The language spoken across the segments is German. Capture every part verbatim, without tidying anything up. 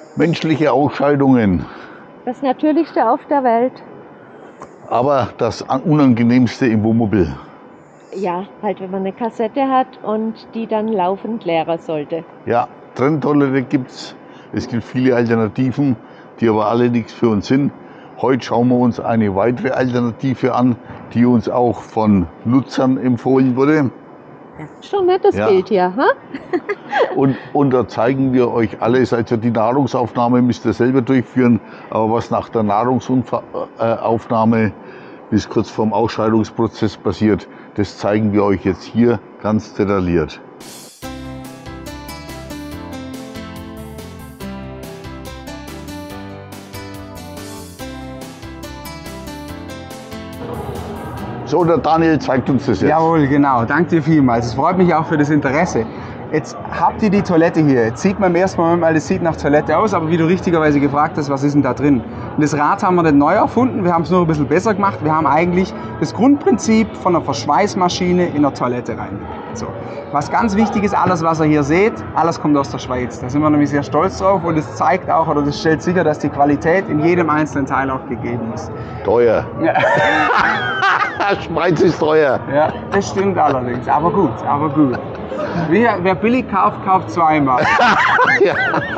Menschliche Ausscheidungen. Das Natürlichste auf der Welt. Aber das Unangenehmste im Wohnmobil. Ja, halt wenn man eine Kassette hat und die dann laufend leeren sollte. Ja, Trenntoilette gibt's. Es gibt viele Alternativen, die aber alle nichts für uns sind. Heute schauen wir uns eine weitere Alternative an, die uns auch von Nutzern empfohlen wurde. Schon nettes Ja. Bild hier, ha? Und, und da zeigen wir euch alles. Also die Nahrungsaufnahme müsst ihr selber durchführen, aber was nach der Nahrungsaufnahme bis kurz vorm Ausscheidungsprozess passiert, das zeigen wir euch jetzt hier ganz detailliert. So, der Daniel zeigt uns das jetzt. Jawohl, genau. Danke dir vielmals. Es freut mich auch für das Interesse. Jetzt habt ihr die Toilette hier. Jetzt sieht man im ersten Moment mal, das sieht nach Toilette aus, aber wie du richtigerweise gefragt hast, was ist denn da drin? Und das Rad haben wir nicht neu erfunden, wir haben es nur ein bisschen besser gemacht. Wir haben eigentlich das Grundprinzip von einer Verschweißmaschine in eine Toilette rein. So. Was ganz wichtig ist, alles was ihr hier seht, alles kommt aus der Schweiz. Da sind wir nämlich sehr stolz drauf und es zeigt auch, oder das stellt sicher, dass die Qualität in jedem einzelnen Teil auch gegeben ist. Teuer. Ja. Schweiz ist teuer. Ja, das stimmt allerdings, aber gut, aber gut. Wer, wer billig kauft, kauft zweimal. Ja.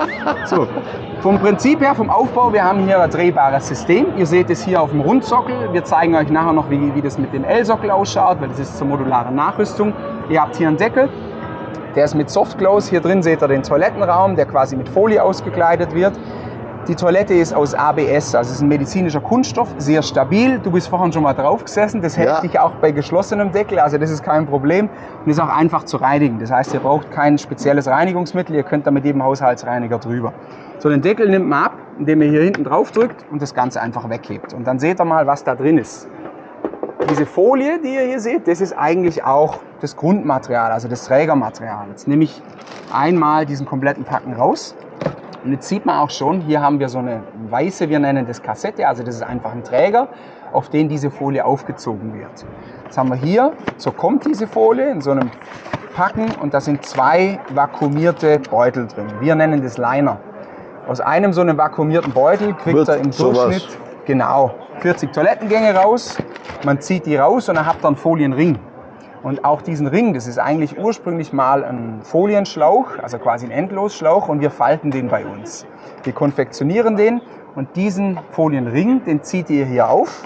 So, vom Prinzip her, vom Aufbau, wir haben hier ein drehbares System. Ihr seht es hier auf dem Rundsockel. Wir zeigen euch nachher noch, wie, wie das mit dem L-Sockel ausschaut, weil das ist zur modularen Nachrüstung. Ihr habt hier einen Deckel, der ist mit Softclose. Hier drin seht ihr den Toilettenraum, der quasi mit Folie ausgekleidet wird. Die Toilette ist aus A B S, also es ist ein medizinischer Kunststoff, sehr stabil. Du bist vorhin schon mal drauf gesessen, das hält Ja. dich auch bei geschlossenem Deckel, also das ist kein Problem und ist auch einfach zu reinigen. Das heißt, ihr braucht kein spezielles Reinigungsmittel, ihr könnt da mit jedem Haushaltsreiniger drüber. So, den Deckel nimmt man ab, indem ihr hier hinten drauf drückt und das Ganze einfach weghebt. Und dann seht ihr mal, was da drin ist. Diese Folie, die ihr hier seht, das ist eigentlich auch das Grundmaterial, also das Trägermaterial. Jetzt nehme ich einmal diesen kompletten Packen raus. Und jetzt sieht man auch schon, hier haben wir so eine weiße, wir nennen das Kassette, also das ist einfach ein Träger, auf den diese Folie aufgezogen wird. Jetzt haben wir hier, so kommt diese Folie in so einem Packen und da sind zwei vakuumierte Beutel drin. Wir nennen das Liner. Aus einem so einem vakuumierten Beutel kriegt Wird er im Durchschnitt sowas. genau vierzig Toilettengänge raus. Man zieht die raus und dann habt ihr einen Folienring. Und auch diesen Ring, das ist eigentlich ursprünglich mal ein Folienschlauch, also quasi ein Endlosschlauch und wir falten den bei uns. Wir konfektionieren den und diesen Folienring, den zieht ihr hier auf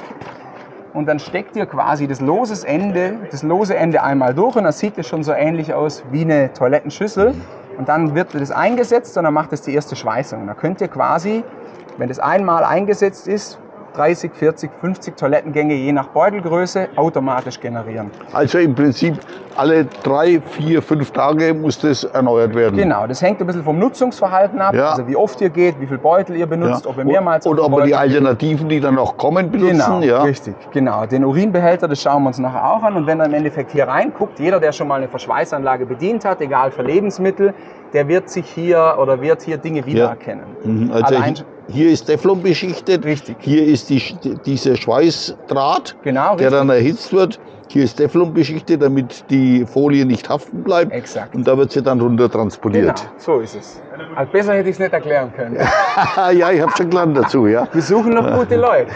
und dann steckt ihr quasi das lose Ende, das lose Ende einmal durch und dann sieht es schon so ähnlich aus wie eine Toilettenschüssel und dann wird das eingesetzt und dann macht es die erste Schweißung. Und dann könnt ihr quasi, wenn das einmal eingesetzt ist, dreißig, vierzig, fünfzig Toilettengänge je nach Beutelgröße automatisch generieren. Also im Prinzip alle drei, vier, fünf Tage muss das erneuert werden. Genau, das hängt ein bisschen vom Nutzungsverhalten ab, Ja. also wie oft ihr geht, wie viel Beutel ihr benutzt, Ja. ob ihr mehrmals Oder auf den ob wir die Beutel geht. Alternativen, die dann noch kommen, benutzen. Genau, Ja. richtig, genau. Den Urinbehälter, das schauen wir uns nachher auch an und wenn er im Endeffekt hier reinguckt, jeder, der schon mal eine Verschweißanlage bedient hat, egal für Lebensmittel, der wird sich hier oder wird hier Dinge wiedererkennen. Mhm. Also Allein- hier ist Teflon beschichtet. Richtig. Hier ist die, dieser Schweißdraht, Genau, der richtig. dann erhitzt wird. Hier ist Teflon beschichtet, damit die Folie nicht haften bleibt. Exakt. Und da wird sie dann runter Genau, transportiert. so ist es. Also besser hätte ich es nicht erklären können. Ja, ich habe schon gelernt dazu. Ja. Wir suchen noch gute Leute.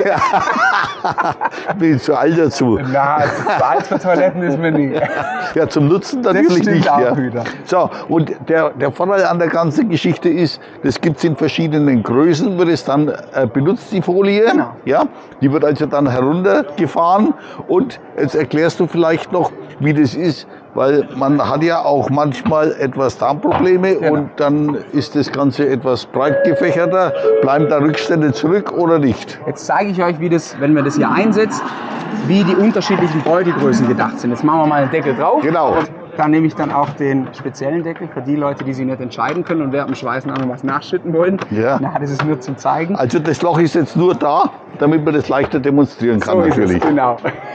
Bin zu alt dazu. Na, zu alt für Toiletten ist mir nie. Ja, zum Nutzen natürlich stimmt nicht. auch Ja. wieder. So, und der, der Vorteil an der ganzen Geschichte ist, das gibt es in verschiedenen Größen, wird es dann äh, benutzt, die Folie. Genau. Ja, die wird also dann heruntergefahren. Und jetzt erklärst du vielleicht noch, wie das ist, weil man hat ja auch manchmal etwas Darmprobleme Genau. und dann ist das Ganze etwas breit gefächerter. Bleiben da Rückstände zurück oder nicht? Jetzt zeige ich euch, wie das, wenn man das hier einsetzt, wie die unterschiedlichen Beutelgrößen gedacht sind. Jetzt machen wir mal einen Deckel drauf. Genau. Und dann nehme ich dann auch den speziellen Deckel für die Leute, die sich nicht entscheiden können und während dem Schweißen auch noch was nachschütten wollen. Ja. Na, das ist nur zum Zeigen. Also das Loch ist jetzt nur da, damit man das leichter demonstrieren kann So ist natürlich. es, genau.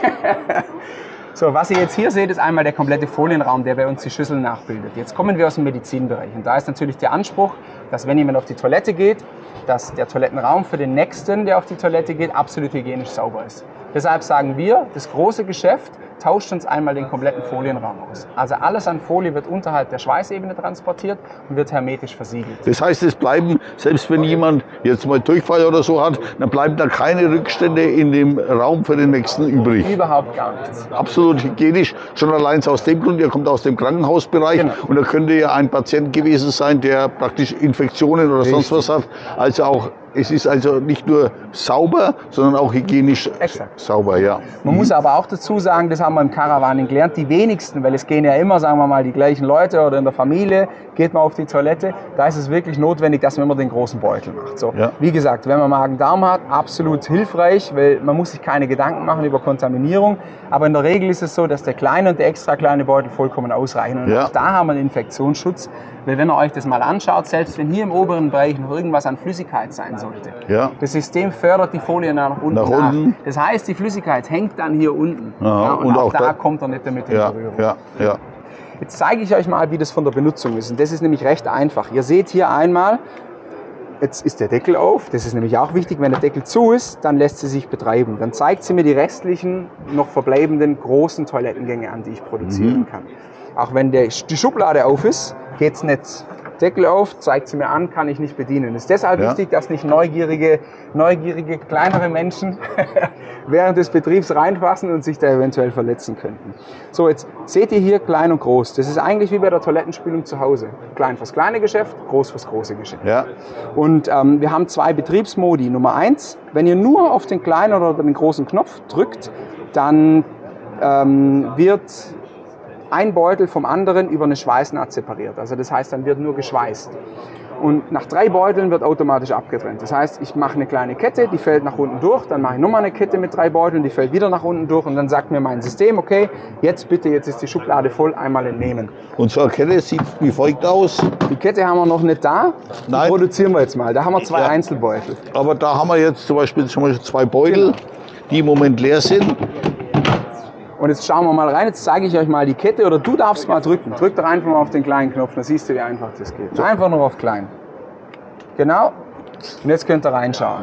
So, was ihr jetzt hier seht, ist einmal der komplette Folienraum, der bei uns die Schüssel nachbildet. Jetzt kommen wir aus dem Medizinbereich und da ist natürlich der Anspruch, dass wenn jemand auf die Toilette geht, dass der Toilettenraum für den Nächsten, der auf die Toilette geht, absolut hygienisch sauber ist. Deshalb sagen wir, das große Geschäft tauscht uns einmal den kompletten Folienraum aus. Also alles an Folie wird unterhalb der Schweißebene transportiert und wird hermetisch versiegelt. Das heißt, es bleiben, selbst wenn jemand jetzt mal Durchfall oder so hat, dann bleiben da keine Rückstände in dem Raum für den nächsten übrig. Überhaupt gar nichts. Absolut hygienisch, schon allein aus dem Grund, ihr kommt aus dem Krankenhausbereich, Genau. und da könnte ja ein Patient gewesen sein, der praktisch Infektionen oder Richtig. sonst was hat. Also auch, es ist also nicht nur sauber, sondern auch hygienisch Exakt. sauber, ja. Man muss aber auch dazu sagen, das haben wir im Caravaning gelernt, die wenigsten, weil es gehen ja immer, sagen wir mal, die gleichen Leute oder in der Familie, geht man auf die Toilette, da ist es wirklich notwendig, dass man immer den großen Beutel macht. So, Ja. Wie gesagt, wenn man Magen-Darm hat, absolut hilfreich, weil man muss sich keine Gedanken machen über Kontaminierung, aber in der Regel ist es so, dass der kleine und der extra kleine Beutel vollkommen ausreichen. Und Ja. auch da haben wir einen Infektionsschutz, weil wenn ihr euch das mal anschaut, selbst wenn hier im oberen Bereich noch irgendwas an Flüssigkeit sein sollte, Ja. das System fördert die Folie nach unten Nach nach. unten. Das heißt, die Flüssigkeit hängt dann hier unten. Aha, Ja, und, und auch, auch da da- kommt er nicht damit in Ja, Berührung. ja, ja. Jetzt zeige ich euch mal, wie das von der Benutzung ist. Und das ist nämlich recht einfach. Ihr seht hier einmal, jetzt ist der Deckel auf. Das ist nämlich auch wichtig. Wenn der Deckel zu ist, dann lässt sie sich betreiben. Dann zeigt sie mir die restlichen, noch verbleibenden großen Toilettengänge an, die ich produzieren Mhm. kann. Auch wenn der, die Schublade auf ist, geht es nicht. Deckel auf, zeigt sie mir an, kann ich nicht bedienen. Es ist deshalb Ja. wichtig, dass nicht neugierige, neugierige kleinere Menschen während des Betriebs reinfassen und sich da eventuell verletzen könnten. So, jetzt seht ihr hier klein und groß. Das ist eigentlich wie bei der Toilettenspülung zu Hause. Klein fürs kleine Geschäft, groß fürs große Geschäft. Ja. Und ähm, wir haben zwei Betriebsmodi. Nummer eins, wenn ihr nur auf den kleinen oder den großen Knopf drückt, dann ähm, wird ein Beutel vom anderen über eine Schweißnaht separiert. Also das heißt, dann wird nur geschweißt. Und nach drei Beuteln wird automatisch abgetrennt. Das heißt, ich mache eine kleine Kette, die fällt nach unten durch, dann mache ich nochmal eine Kette mit drei Beuteln, die fällt wieder nach unten durch und dann sagt mir mein System, okay, jetzt bitte, jetzt ist die Schublade voll, einmal entnehmen. Unsere Kette sieht wie folgt aus. Die Kette haben wir noch nicht da, die Nein. produzieren wir jetzt mal. Da haben wir zwei Ja. Einzelbeutel. Aber da haben wir jetzt zum Beispiel schon mal zwei Beutel, die im Moment leer sind. Und jetzt schauen wir mal rein, jetzt zeige ich euch mal die Kette oder du darfst mal drücken. Drück doch einfach mal auf den kleinen Knopf, dann siehst du, wie einfach das geht. Einfach nur auf klein. Genau. Und jetzt könnt ihr reinschauen.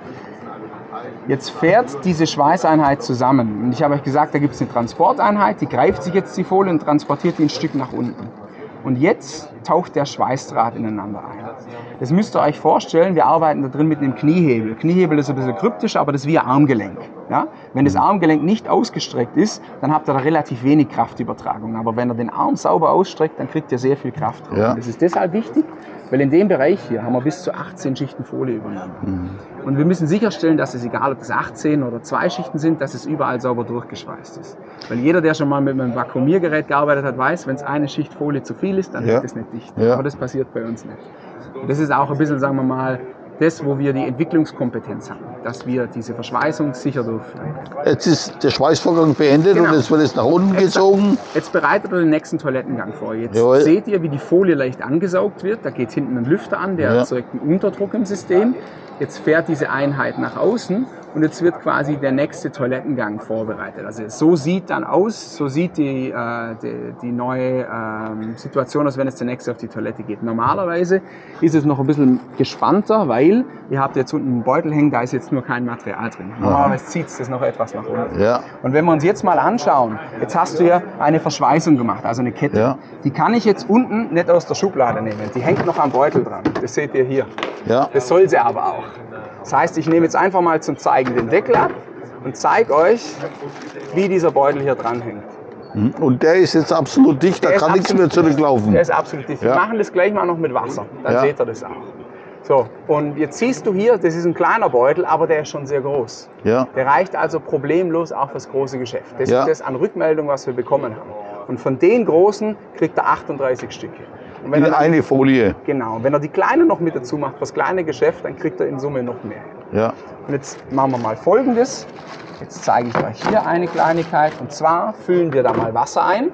Jetzt fährt diese Schweißeinheit zusammen. Und ich habe euch gesagt, da gibt es eine Transporteinheit, die greift sich jetzt die Folie und transportiert die ein Stück nach unten. Und jetzt taucht der Schweißdraht ineinander ein. Das müsst ihr euch vorstellen, wir arbeiten da drin mit einem Kniehebel. Kniehebel ist ein bisschen kryptisch, aber das ist wie ein Armgelenk. Ja? Wenn das Armgelenk nicht ausgestreckt ist, dann habt ihr da relativ wenig Kraftübertragung. Aber wenn ihr den Arm sauber ausstreckt, dann kriegt ihr sehr viel Kraft drauf. Ja. Und das ist deshalb wichtig, weil in dem Bereich hier haben wir bis zu achtzehn Schichten Folie übernommen. Mhm. Und wir müssen sicherstellen, dass es, egal ob das achtzehn oder zwei Schichten sind, dass es überall sauber durchgeschweißt ist. Weil jeder, der schon mal mit einem Vakuumiergerät gearbeitet hat, weiß, wenn es eine Schicht Folie zu viel ist, dann Ja. hält es nicht dicht. Ja. Aber das passiert bei uns nicht. Und das ist auch ein bisschen, sagen wir mal, das, wo wir die Entwicklungskompetenz haben, dass wir diese Verschweißung sicher durchführen. Jetzt ist der Schweißvorgang beendet Genau. und jetzt wird es nach unten gezogen. Jetzt bereitet ihr den nächsten Toilettengang vor. Jetzt Jawohl. seht ihr, wie die Folie leicht angesaugt wird. Da geht hinten ein Lüfter an, der Ja. erzeugt einen Unterdruck im System. Jetzt fährt diese Einheit nach außen und jetzt wird quasi der nächste Toilettengang vorbereitet. Also so sieht dann aus, so sieht die, äh, die, die neue ähm, Situation aus, wenn es der nächste auf die Toilette geht. Normalerweise ist es noch ein bisschen gespannter, weil ihr habt jetzt unten einen Beutel hängen, da ist jetzt nur kein Material drin. Normalerweise zieht es das noch etwas nach unten. Ja. Und wenn wir uns jetzt mal anschauen, jetzt hast du ja eine Verschweißung gemacht, also eine Kette. Ja. Die kann ich jetzt unten nicht aus der Schublade nehmen. Die hängt noch am Beutel dran. Das seht ihr hier. Ja. Das soll sie aber auch. Das heißt, ich nehme jetzt einfach mal zum Zeigen den Deckel ab und zeige euch, wie dieser Beutel hier dran hängt. Und der ist jetzt absolut dicht, da Der ist kann nichts absolut- mehr zurücklaufen. Der ist absolut dicht. Ja. Wir machen das gleich mal noch mit Wasser. Dann Ja. seht ihr das auch. So, und jetzt siehst du hier, das ist ein kleiner Beutel, aber der ist schon sehr groß. Ja. Der reicht also problemlos auch fürs große Geschäft. Das Ja. ist das an Rückmeldung, was wir bekommen haben. Und von den großen kriegt er achtunddreißig Stücke. Und wenn In er dann, eine Folie. genau, wenn er die kleine noch mit dazu macht, fürs kleine Geschäft, dann kriegt er in Summe noch mehr. Ja. Und jetzt machen wir mal Folgendes. Jetzt zeige ich euch hier eine Kleinigkeit. Und zwar füllen wir da mal Wasser ein.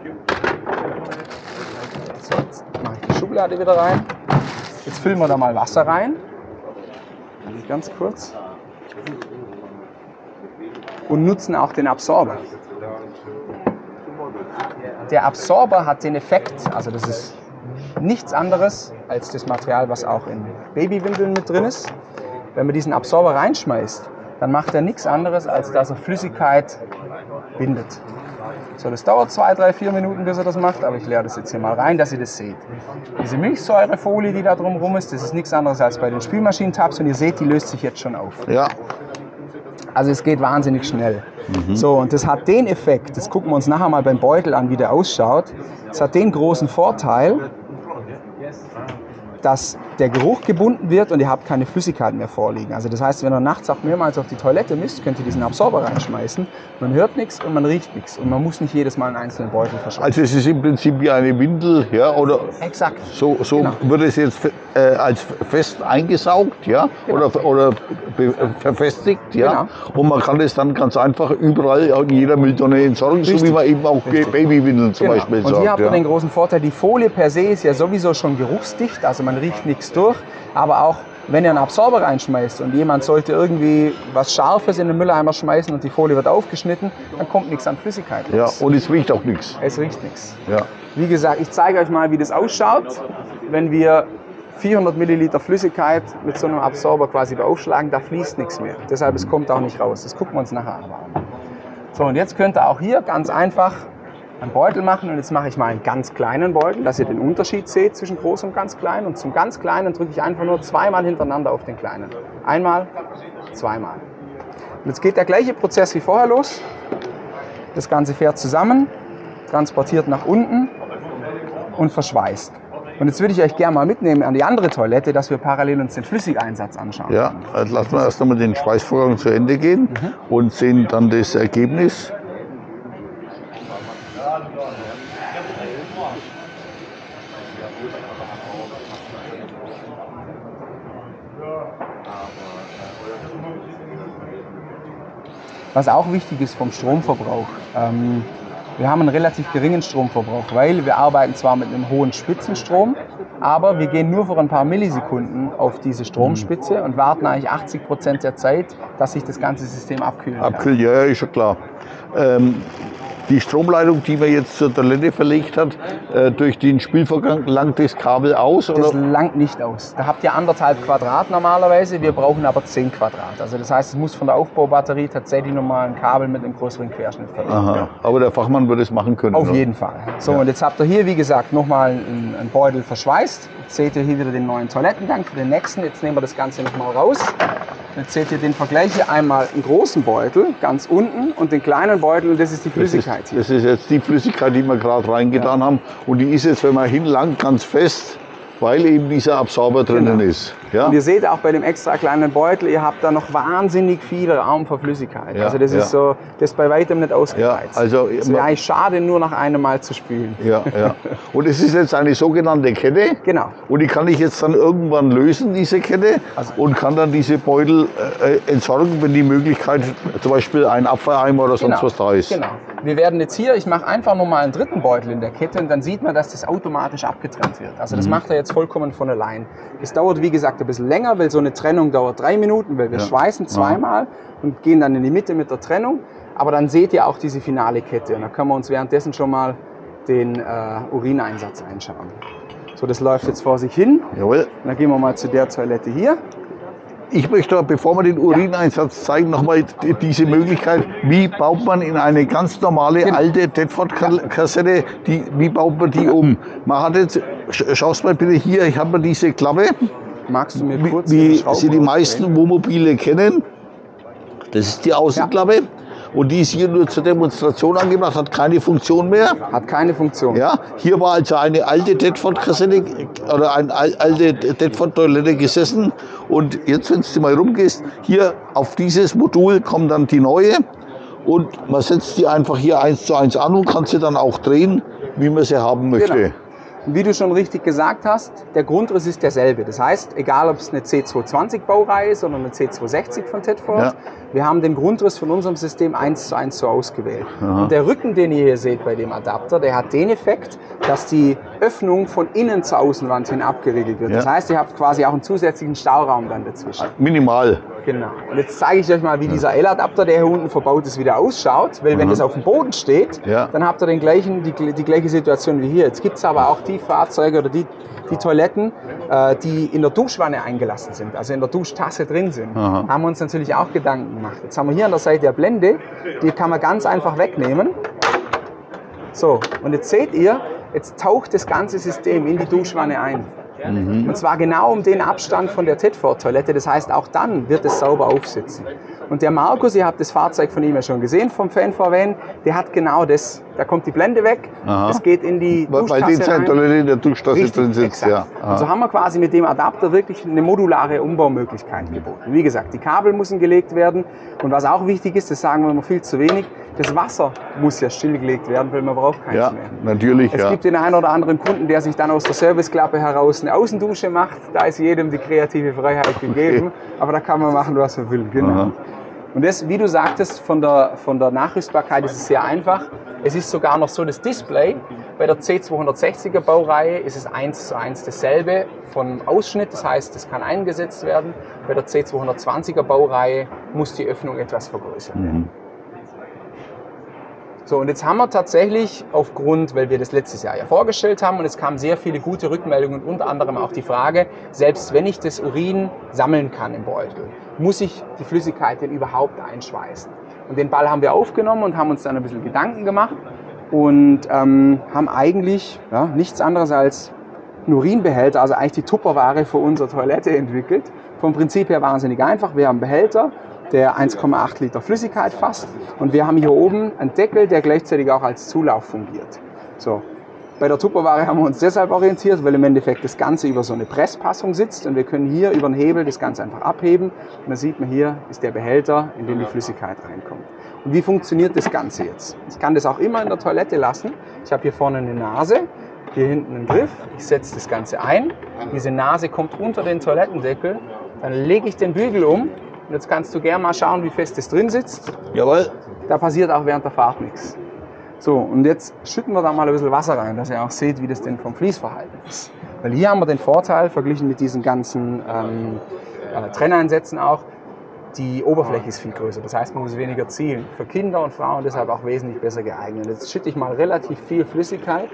So, jetzt mache ich die Schublade wieder rein. Jetzt füllen wir da mal Wasser rein. Ganz kurz. Und nutzen auch den Absorber. Der Absorber hat den Effekt, also das ist nichts anderes als das Material, was auch in Babywindeln mit drin ist. Wenn man diesen Absorber reinschmeißt, dann macht er nichts anderes, als dass er Flüssigkeit bindet. So, das dauert zwei, drei, vier Minuten, bis er das macht, aber ich leere das jetzt hier mal rein, dass ihr das seht. Diese Milchsäurefolie, die da drumherum ist, das ist nichts anderes als bei den Spülmaschinentabs und ihr seht, die löst sich jetzt schon auf. Ja. Also es geht wahnsinnig schnell. Mhm. So, und das hat den Effekt, das gucken wir uns nachher mal beim Beutel an, wie der ausschaut. Das hat den großen Vorteil, dass der Geruch gebunden wird und ihr habt keine Flüssigkeit mehr vorliegen. Also das heißt, wenn ihr nachts auch mehrmals auf die Toilette müsst, könnt ihr diesen Absorber reinschmeißen. Man hört nichts und man riecht nichts und man muss nicht jedes Mal einen einzelnen Beutel verschwenden. Also es ist im Prinzip wie eine Windel, ja, oder? Exakt. So, so Genau. wird es jetzt äh, als fest eingesaugt, ja, Genau. oder, oder be- verfestigt, ja. Genau. Und man kann es dann ganz einfach überall in jeder Mülltonne entsorgen, so Richtig. wie man eben auch Richtig. Babywindeln zum Genau. Beispiel Und hier sagt. habt ihr Ja. den großen Vorteil, die Folie per se ist ja sowieso schon geruchsdicht, also man riecht nichts durch, aber auch wenn ihr einen Absorber reinschmeißt und jemand sollte irgendwie was Scharfes in den Mülleimer schmeißen und die Folie wird aufgeschnitten, dann kommt nichts an Flüssigkeit Ja, raus. und es riecht auch nichts. Es riecht nichts. Ja. Wie gesagt, ich zeige euch mal, wie das ausschaut, wenn wir vierhundert Milliliter Flüssigkeit mit so einem Absorber quasi beaufschlagen, da fließt nichts mehr. Deshalb, es kommt auch nicht raus. Das gucken wir uns nachher an. So, und jetzt könnt ihr auch hier ganz einfach einen Beutel machen und jetzt mache ich mal einen ganz kleinen Beutel, dass ihr den Unterschied seht zwischen groß und ganz klein. Und zum ganz kleinen drücke ich einfach nur zweimal hintereinander auf den kleinen. Einmal, zweimal. Und jetzt geht der gleiche Prozess wie vorher los. Das Ganze fährt zusammen, transportiert nach unten und verschweißt. Und jetzt würde ich euch gerne mal mitnehmen an die andere Toilette, dass wir parallel uns den Flüssigeinsatz anschauen. Ja, also lassen wir erst einmal den Schweißvorgang zu Ende gehen Mhm. und sehen dann das Ergebnis. Was auch wichtig ist vom Stromverbrauch. Ähm, wir haben einen relativ geringen Stromverbrauch, weil wir arbeiten zwar mit einem hohen Spitzenstrom, aber wir gehen nur für ein paar Millisekunden auf diese Stromspitze und warten eigentlich achtzig Prozent der Zeit, dass sich das ganze System abkühlen kann. Abkühlt, ja, ja, ist schon klar. Ähm, die Stromleitung, die man jetzt zur Toilette verlegt hat, äh, durch den Spülvorgang langt das Kabel aus? Das Oder? langt nicht aus. Da habt ihr anderthalb Quadrat normalerweise, wir brauchen aber zehn Quadrat. Also das heißt, es muss von der Aufbaubatterie tatsächlich nochmal ein Kabel mit einem größeren Querschnitt verlegt werden. Aha, aber der Fachmann würde es machen können. Auf oder? jeden Fall. So, Ja. und jetzt habt ihr hier, wie gesagt, nochmal einen, einen Beutel verschweißt. Jetzt seht ihr hier wieder den neuen Toilettengang für den nächsten. Jetzt nehmen wir das Ganze nochmal raus. Jetzt seht ihr den Vergleich hier einmal einen großen Beutel, ganz unten, und den kleinen Beutel, und das ist die Flüssigkeit das hier. ist, das ist jetzt die Flüssigkeit, die wir gerade reingetan haben. Und die ist jetzt, wenn man hinlangt, ganz fest, weil eben dieser Absorber drinnen Genau. ist. Ja? Und ihr seht auch bei dem extra kleinen Beutel, ihr habt da noch wahnsinnig viel Raum für Flüssigkeit. Ja, also das ja. ist so, das ist bei weitem nicht Ja, ausgereizt. also, Es wäre eigentlich schade, nur nach einem Mal zu spülen. ja, ja. Und es ist jetzt eine sogenannte Kette. Genau. Und die kann ich jetzt dann irgendwann lösen, diese Kette, Also- und kann dann diese Beutel äh, entsorgen, wenn die Möglichkeit, zum Beispiel ein Abfalleimer oder sonst was da ist. Genau. Wir werden jetzt hier, ich mache einfach nochmal einen dritten Beutel in der Kette und dann sieht man, dass das automatisch abgetrennt wird. Also das macht er jetzt vollkommen von allein. Es dauert, wie gesagt, ein bisschen länger, weil so eine Trennung dauert drei Minuten, weil wir Ja. schweißen zweimal und gehen dann in die Mitte mit der Trennung. Aber dann seht ihr auch diese finale Kette und da können wir uns währenddessen schon mal den äh, Urineinsatz einschauen. So, das läuft jetzt vor sich hin. Jawohl. Und dann gehen wir mal zu der Toilette hier. Ich möchte, bevor wir den Urineinsatz zeigen, nochmal diese Möglichkeit, wie baut man in eine ganz normale Genau. alte Tedford-Kassette, die, wie baut man die um? Man hat jetzt, sch- schaust mal bitte hier, ich habe diese Klappe, Magst du mir wie, kurz wie die Schrauben sie die rausdrehen? meisten Wohnmobile kennen. Das ist die Außenklappe. Und die ist hier nur zur Demonstration angebracht, hat keine Funktion mehr. Hat keine Funktion. Ja, hier war also eine alte Tedford-Kassette oder eine al- alte Tedford-Toilette gesessen. Und jetzt, wenn du mal rumgehst, hier auf dieses Modul kommt dann die neue. Und man setzt die einfach hier eins zu eins an und kann sie dann auch drehen, wie man sie haben möchte. Genau. Und wie du schon richtig gesagt hast, der Grundriss ist derselbe. Das heißt, egal ob es eine C zweihundertzwanzig Baureihe ist oder eine C zweihundertsechzig von Tedford, Ja. wir haben den Grundriss von unserem System eins zu eins so ausgewählt. Aha. Und der Rücken, den ihr hier seht bei dem Adapter, der hat den Effekt, dass die Öffnung von innen zur Außenwand hin abgeriegelt wird. Ja. Das heißt, ihr habt quasi auch einen zusätzlichen Stauraum dann dazwischen. Minimal. Genau. Und jetzt zeige ich euch mal, wie dieser L-Adapter, der hier unten verbaut ist, wieder ausschaut. Weil wenn Mhm. das auf dem Boden steht, Ja. dann habt ihr den gleichen, die, die gleiche Situation wie hier. Jetzt gibt es aber auch die Fahrzeuge oder die, die Toiletten, äh, die in der Duschwanne eingelassen sind, also in der Duschtasse drin sind. Aha. Haben wir uns natürlich auch Gedanken gemacht. Jetzt haben wir hier an der Seite eine Blende, die kann man ganz einfach wegnehmen. So, und jetzt seht ihr, jetzt taucht das ganze System in die Duschwanne ein. Mhm. Und zwar genau um den Abstand von der Tedford-Toilette, das heißt, auch dann wird es sauber aufsitzen. Und der Markus, ihr habt das Fahrzeug von ihm ja schon gesehen, vom Fan V W, der hat genau das. Da kommt die Blende weg, Aha. das geht in die Weil Duschtasse die seine Toilette in der Duschtasse Richtig, drin sitzt. Ja. Und so haben wir quasi mit dem Adapter wirklich eine modulare Umbaumöglichkeit geboten. Wie gesagt, die Kabel müssen gelegt werden und was auch wichtig ist, das sagen wir immer viel zu wenig, das Wasser muss ja stillgelegt werden, weil man braucht keins Ja, mehr. natürlich. Es ja. gibt den einen oder anderen Kunden, der sich dann aus der Serviceklappe heraus eine Außendusche macht. Da ist jedem die kreative Freiheit gegeben, aber da kann man machen, was man will. Genau. Aha. Und das, wie du sagtest, von der, von der Nachrüstbarkeit ist es sehr einfach. Es ist sogar noch so, das Display bei der C zweihundertsechziger Baureihe ist es eins zu eins dasselbe vom Ausschnitt, das heißt, es kann eingesetzt werden. Bei der C zweihundertzwanziger Baureihe muss die Öffnung etwas vergrößert werden. Mhm. So, und jetzt haben wir tatsächlich aufgrund, weil wir das letztes Jahr ja vorgestellt haben und es kamen sehr viele gute Rückmeldungen und unter anderem auch die Frage, selbst wenn ich das Urin sammeln kann im Beutel, muss ich die Flüssigkeit denn überhaupt einschweißen? Und den Ball haben wir aufgenommen und haben uns dann ein bisschen Gedanken gemacht und ähm, haben eigentlich ja, nichts anderes als einen Urinbehälter, also eigentlich die Tupperware für unsere Toilette entwickelt. Vom Prinzip her wahnsinnig einfach. Wir haben einen Behälter, der eins Komma acht Liter Flüssigkeit fasst und wir haben hier oben einen Deckel, der gleichzeitig auch als Zulauf fungiert. So. Bei der Tupperware haben wir uns deshalb orientiert, weil im Endeffekt das Ganze über so eine Presspassung sitzt und wir können hier über den Hebel das Ganze einfach abheben und dann sieht man, hier ist der Behälter, in den die Flüssigkeit reinkommt. Und wie funktioniert das Ganze jetzt? Ich kann das auch immer in der Toilette lassen. Ich habe hier vorne eine Nase, hier hinten einen Griff, ich setze das Ganze ein, diese Nase kommt unter den Toilettendeckel, dann lege ich den Bügel um und jetzt kannst du gerne mal schauen, wie fest das drin sitzt. Jawohl. Da passiert auch während der Fahrt nichts. So, und jetzt schütten wir da mal ein bisschen Wasser rein, dass ihr auch seht, wie das denn vom Fließverhalten ist. Weil hier haben wir den Vorteil, verglichen mit diesen ganzen ähm, äh, Trenneinsätzen auch, die Oberfläche ist viel größer. Das heißt, man muss weniger zielen. Für Kinder und Frauen deshalb auch wesentlich besser geeignet. Jetzt schütte ich mal relativ viel Flüssigkeit.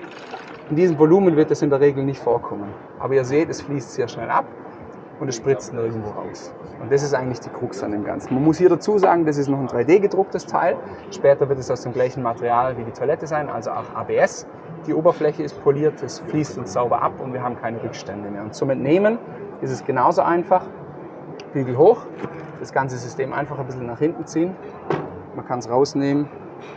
In diesem Volumen wird das in der Regel nicht vorkommen. Aber ihr seht, es fließt sehr schnell ab und es spritzt nirgendwo raus. Und das ist eigentlich die Krux an dem Ganzen. Man muss hier dazu sagen, das ist noch ein drei D gedrucktes Teil. Später wird es aus dem gleichen Material wie die Toilette sein, also auch A B S. Die Oberfläche ist poliert, es fließt uns sauber ab und wir haben keine Rückstände mehr. Und zum Entnehmen ist es genauso einfach. Bügel hoch, das ganze System einfach ein bisschen nach hinten ziehen. Man kann es rausnehmen.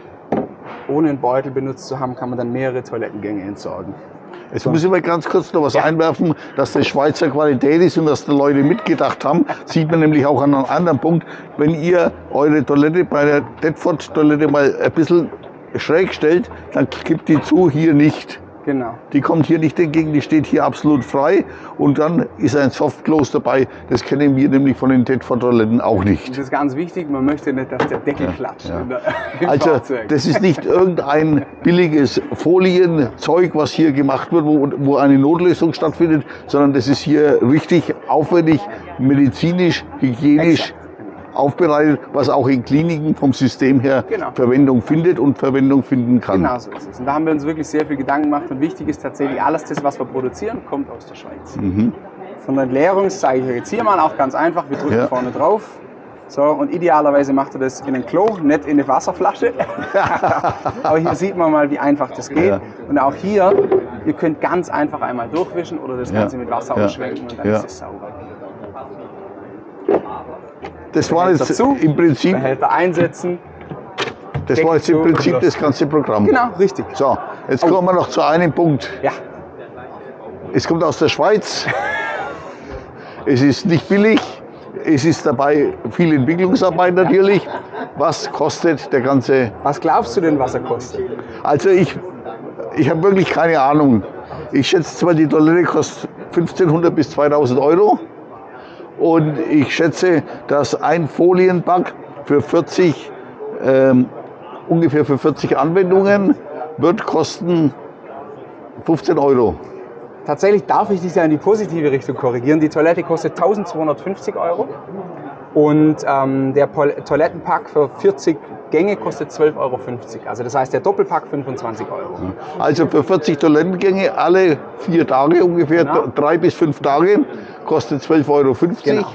Ohne einen Beutel benutzt zu haben, kann man dann mehrere Toilettengänge entsorgen. Jetzt muss ich mal ganz kurz noch was ja. einwerfen, dass das Schweizer Qualität ist und dass die Leute mitgedacht haben. Sieht man nämlich auch an einem anderen Punkt. Wenn ihr eure Toilette bei der Tedford-Toilette mal ein bisschen schräg stellt, dann kippt die zu, hier nicht. Genau. Die kommt hier nicht entgegen, die steht hier absolut frei und dann ist ein Softclose dabei. Das kennen wir nämlich von den Tedford-Toiletten auch nicht. Das ist ganz wichtig, man möchte nicht, dass der Deckel ja, klatscht. Ja. In der, im also Fahrzeug. Das ist nicht irgendein billiges Folienzeug, was hier gemacht wird, wo, wo eine Notlösung stattfindet, sondern das ist hier richtig aufwendig, medizinisch, hygienisch Exakt. aufbereitet, was auch in Kliniken vom System her genau. Verwendung findet und Verwendung finden kann. Genau so ist es. Und da haben wir uns wirklich sehr viel Gedanken gemacht und wichtig ist tatsächlich, alles das, was wir produzieren, kommt aus der Schweiz. Mhm. Von der Entleerung zeige ich euch jetzt hier mal auch ganz einfach, wir drücken ja. vorne drauf. So, und idealerweise macht ihr das in ein Klo, nicht in eine Wasserflasche. Aber hier sieht man mal, wie einfach das geht. Ja. Und auch hier, ihr könnt ganz einfach einmal durchwischen oder das Ganze ja. mit Wasser ja. ausschwenken und dann ja. ist es sauber. Das war jetzt dazu, im Prinzip. Behälter einsetzen. Das war jetzt im Prinzip das ganze Programm. Genau, richtig. So, jetzt kommen wir noch zu einem Punkt. Ja. Es kommt aus der Schweiz. Es ist nicht billig. Es ist dabei viel Entwicklungsarbeit natürlich. Was kostet der ganze... Was glaubst du denn, was er kostet? Also ich, ich habe wirklich keine Ahnung. Ich schätze zwar, die Toilette kostet fünfzehnhundert bis zweitausend Euro. Und ich schätze, dass ein Folienpack für vierzig, ähm, ungefähr für vierzig Anwendungen wird kosten fünfzehn Euro. Tatsächlich darf ich dich ja in die positive Richtung korrigieren. Die Toilette kostet eintausendzweihundertfünfzig Euro und ähm, der Toilettenpack für vierzig Gänge kostet zwölf Euro fünfzig. Also das heißt der Doppelpack fünfundzwanzig Euro. Also für vierzig Toilettengänge alle vier Tage ungefähr, genau. drei bis fünf Tage, kostet zwölf Euro fünfzig. Genau.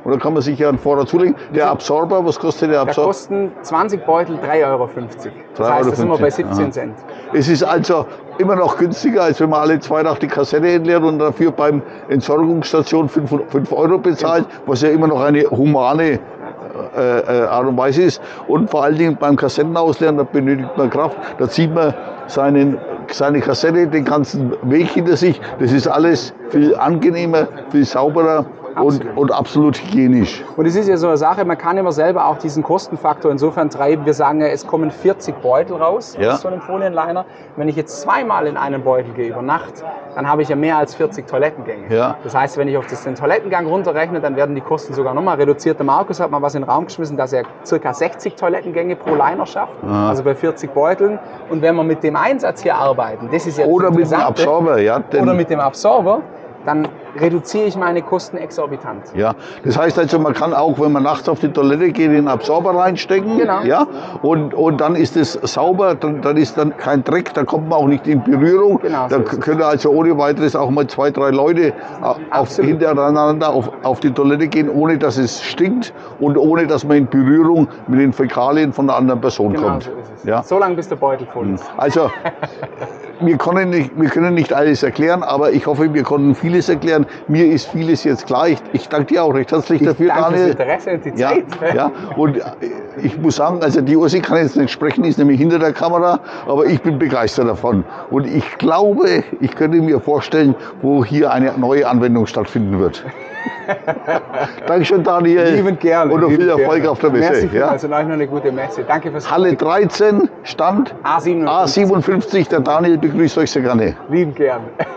und dann kann man sich ja einen Vorrat zulegen. Der Absorber, was kostet der Da Absorber? kosten zwanzig Beutel drei Euro fünfzig. Das heißt, da sind wir bei siebzehn Cent. Es ist also immer noch günstiger, als wenn man alle zwei Tage die Kassette entleert und dafür beim Entsorgungsstation fünf Euro bezahlt, was ja immer noch eine humane äh, äh, Art und Weise ist. Und vor allen Dingen beim Kassettenausleeren, da benötigt man Kraft, da zieht man seinen, seine Kassette den ganzen Weg hinter sich. Das ist alles viel angenehmer, viel sauberer. Und, und absolut hygienisch. Und es ist ja so eine Sache, man kann immer selber auch diesen Kostenfaktor insofern treiben. Wir sagen ja, es kommen vierzig Beutel raus ja. aus so einem Folienliner. Wenn ich jetzt zweimal in einen Beutel gehe über Nacht, dann habe ich ja mehr als vierzig Toilettengänge. Ja. Das heißt, wenn ich auf das, den Toilettengang runterrechne, dann werden die Kosten sogar nochmal reduziert. Der Markus hat mal was in den Raum geschmissen, dass er ca. sechzig Toilettengänge pro Liner schafft, ja. also bei vierzig Beuteln. Und wenn wir mit dem Einsatz hier arbeiten, das ist ja Oder mit dem Absorber, ja. Oder mit dem Absorber, dann reduziere ich meine Kosten exorbitant. Ja, das heißt also, man kann auch, wenn man nachts auf die Toilette geht, den Absorber reinstecken. Genau. Ja, und, und dann ist es sauber, dann, dann ist dann kein Dreck, da kommt man auch nicht in Berührung. Genau, da so können also ohne weiteres auch mal zwei, drei Leute auf, hintereinander auf, auf die Toilette gehen, ohne dass es stinkt und ohne dass man in Berührung mit den Fäkalien von einer anderen Person genau kommt. So ist es. Ja. So lange bis der Beutel voll ist. Also, wir können, nicht, wir können nicht alles erklären, aber ich hoffe, wir konnten vieles erklären. Mir ist vieles jetzt klar. Ich, ich danke dir auch recht herzlich ich dafür, danke Daniel. Fürs Interesse und die ja, Zeit. ja, und ich muss sagen, also die Ursi kann jetzt nicht sprechen, ist nämlich hinter der Kamera, aber ich bin begeistert davon. Und ich glaube, ich könnte mir vorstellen, wo hier eine neue Anwendung stattfinden wird. Dankeschön, Daniel. Liebend gerne. Und noch viel Erfolg gerne. auf der Messe. Merci ja. Also euch noch eine gute Messe. Danke fürs Halle dreizehn, Stand A siebenundfünfzig. A siebenundfünfzig. Der Daniel begrüßt euch sehr gerne. Liebend gerne.